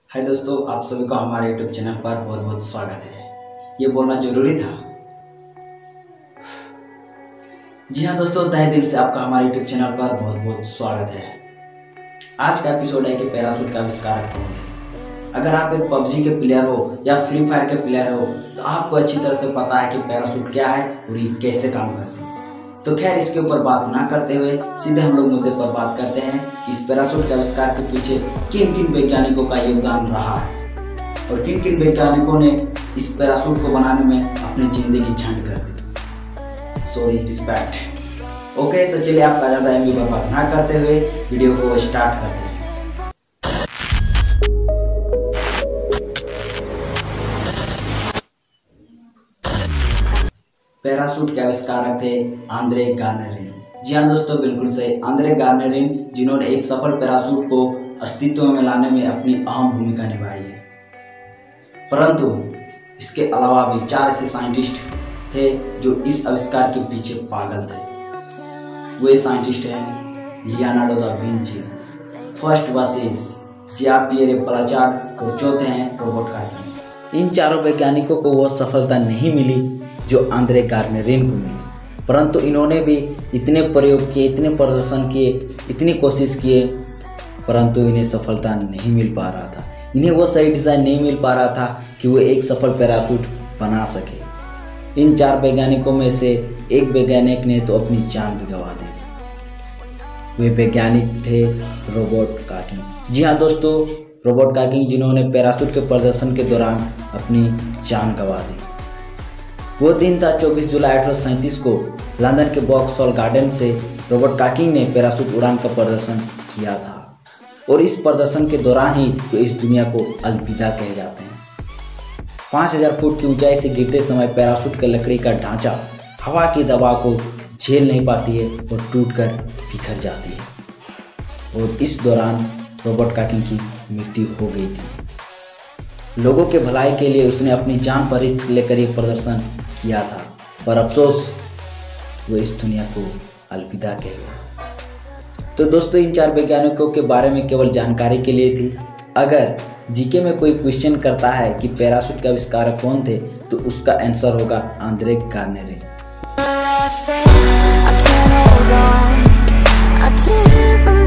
हाय दोस्तों, आप सभी को हमारे YouTube चैनल पर बहुत बहुत स्वागत है। ये बोलना जरूरी था। जी हाँ दोस्तों, तहे दिल से आपका हमारे YouTube चैनल पर बहुत बहुत स्वागत है। आज का एपिसोड है कि पैराशूट का आविष्कारक कौन थे। अगर आप एक PUBG के प्लेयर हो या फ्री फायर के प्लेयर हो तो आपको अच्छी तरह से पता है कि पैराशूट क्या है और ये कैसे काम करती है। तो खैर, इसके ऊपर बात ना करते हुए सीधे हम लोग मुद्दे पर बात करते हैं कि इस पैराशूट के आविष्कार के पीछे किन किन वैज्ञानिकों का योगदान रहा है और किन किन वैज्ञानिकों ने इस पैराशूट को बनाने में अपनी जिंदगी झंड कर दी। Sorry, respect. ओके, तो चलिए आपका ज़्यादा एमबी बर्बाद ना करते हुए वीडियो को स्टार्ट करते हैं। पैराशूट के आविष्कारक थे आंद्रे गार्नेरिन। जी हाँ दोस्तों, बिल्कुल सही, आंद्रे गार्नेरिन, जिन्होंने एक सफल पैराशूट को अस्तित्व में लाने में अपनी अहम भूमिका निभाई है। परंतु इसके अलावा भी 4 ऐसे साइंटिस्ट थे जो इस आविष्कार के पीछे पागल थे। वे साइंटिस्ट हैं लियोनार्डो दा विंची, फर्स्ट वासिस, जीन-पियर प्लाचार्ड और चौथे हैं रॉबर्ट कॉकी। इन चारों वैज्ञानिकों को वो सफलता नहीं मिली जो आंद्रे गार्नेरिन को मिली, परंतु इन्होंने भी इतने प्रयोग किए, इतने प्रदर्शन किए, इतनी कोशिश किए, परंतु इन्हें सफलता नहीं मिल पा रहा था। इन्हें वो सही डिज़ाइन नहीं मिल पा रहा था कि वो एक सफल पैराशूट बना सके। इन 4 वैज्ञानिकों में से एक वैज्ञानिक ने तो अपनी जान भी गंवा दी थी। वे वैज्ञानिक थे रॉबर्ट कॉकी। जी हाँ दोस्तों, रॉबर्ट कॉकी, जिन्होंने पैराशूट के प्रदर्शन के दौरान अपनी जान गंवा दी। वो दिन था 24 जुलाई 1837 को लंदन के वॉक्सहॉल गार्डन से रॉबर्ट कॉकी ने पैराशूट उड़ान का प्रदर्शन किया था और इस प्रदर्शन के दौरान ही वो इस दुनिया को अलविदा कहे जाते हैं। 5000 फुट की ऊंचाई से गिरते समय पैराशूट के लकड़ी का ढांचा हवा की दबाव को झेल नहीं पाती है और टूटकर बिखर जाती है और इस दौरान रॉबर्ट कॉकी की मृत्यु हो गई थी। लोगों के भलाई के लिए उसने अपनी जान पर रिस्क लेकर ये प्रदर्शन किया था, पर अफसोस वो इस दुनिया को अलविदा कह गए। तो दोस्तों, इन 4 वैज्ञानिकों के बारे में केवल जानकारी के लिए थी। अगर जीके में कोई क्वेश्चन करता है कि पैराशूट के आविष्कारक कौन थे, तो उसका आंसर होगा आंद्रे गार्नेरिन।